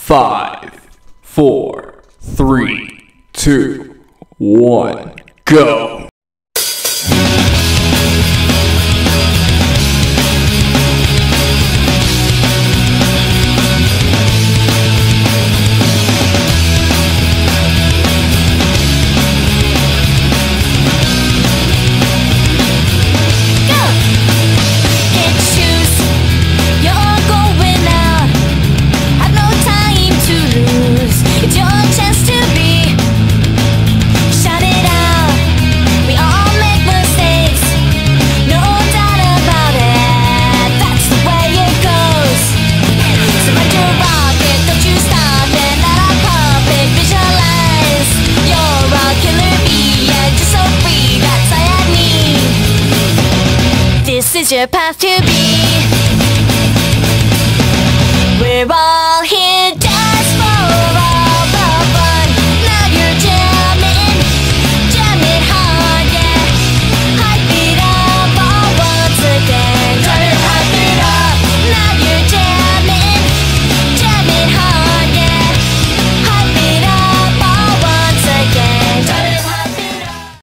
5, 4, 3, 2, 1, go! This is your path to be. We're all